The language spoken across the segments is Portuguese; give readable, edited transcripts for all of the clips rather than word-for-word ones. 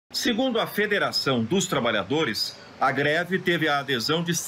Segundo a Federação dos Trabalhadores, a greve teve a adesão de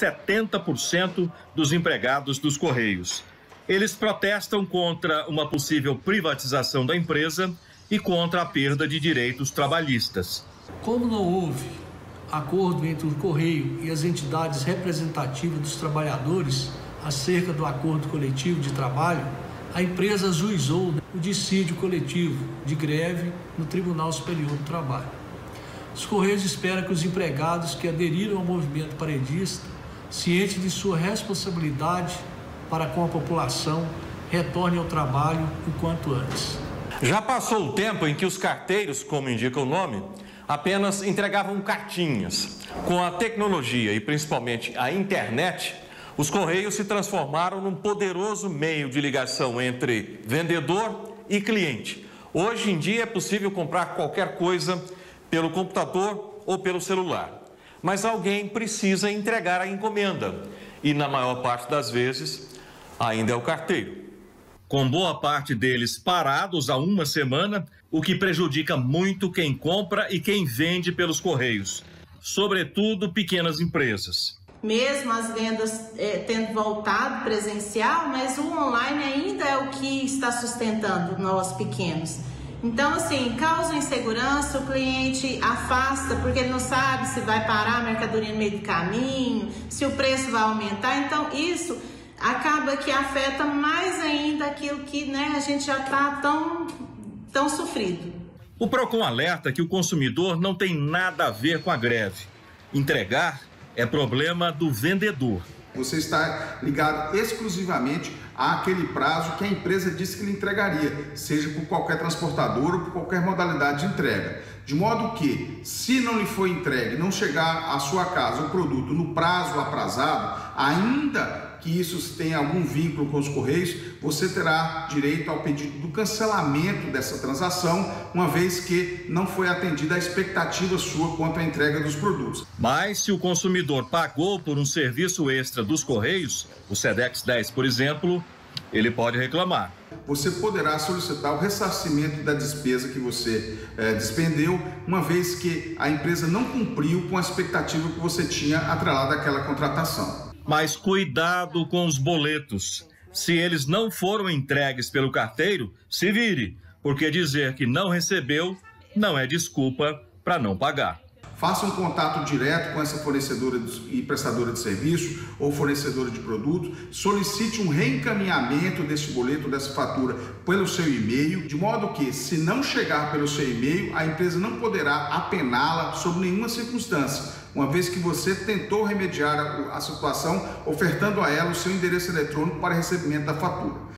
70% dos empregados dos Correios. Eles protestam contra uma possível privatização da empresa e contra a perda de direitos trabalhistas. Como não houve acordo entre o Correio e as entidades representativas dos trabalhadores acerca do acordo coletivo de trabalho, a empresa ajuizou o dissídio coletivo de greve no Tribunal Superior do Trabalho. Os Correios esperam que os empregados que aderiram ao movimento paredista, cientes de sua responsabilidade para com a população, retornem ao trabalho o quanto antes. Já passou o tempo em que os carteiros, como indica o nome, apenas entregavam cartinhas. Com a tecnologia e principalmente a internet, os Correios se transformaram num poderoso meio de ligação entre vendedor e cliente. Hoje em dia é possível comprar qualquer coisa pelo computador ou pelo celular. Mas alguém precisa entregar a encomenda e, na maior parte das vezes, ainda é o carteiro. Com boa parte deles parados há uma semana, o que prejudica muito quem compra e quem vende pelos Correios, sobretudo pequenas empresas. Mesmo as vendas tendo voltado presencial, mas o online ainda é o que está sustentando nós pequenos. Então, assim, causa insegurança, o cliente afasta porque ele não sabe se vai parar a mercadoria no meio do caminho, se o preço vai aumentar. Então, isso acaba que afeta mais ainda aquilo que a gente já está tão sofrido. O Procon alerta que o consumidor não tem nada a ver com a greve. Entregar é problema do vendedor. Você está ligado exclusivamente àquele prazo que a empresa disse que lhe entregaria, seja por qualquer transportador ou por qualquer modalidade de entrega. De modo que, se não lhe for entregue, não chegar à sua casa o produto no prazo aprazado, ainda que isso tenha algum vínculo com os Correios, você terá direito ao pedido do cancelamento dessa transação, uma vez que não foi atendida a expectativa sua quanto à entrega dos produtos. Mas se o consumidor pagou por um serviço extra dos Correios, o Sedex 10, por exemplo, ele pode reclamar. Você poderá solicitar o ressarcimento da despesa que você despendeu, uma vez que a empresa não cumpriu com a expectativa que você tinha atrelada àquela contratação. Mas cuidado com os boletos. Se eles não foram entregues pelo carteiro, se vire, porque dizer que não recebeu não é desculpa para não pagar. Faça um contato direto com essa fornecedora e prestadora de serviço ou fornecedora de produto, solicite um reencaminhamento desse boleto, dessa fatura, pelo seu e-mail, de modo que, se não chegar pelo seu e-mail, a empresa não poderá apená-la sob nenhuma circunstância, uma vez que você tentou remediar a situação, ofertando a ela o seu endereço eletrônico para recebimento da fatura.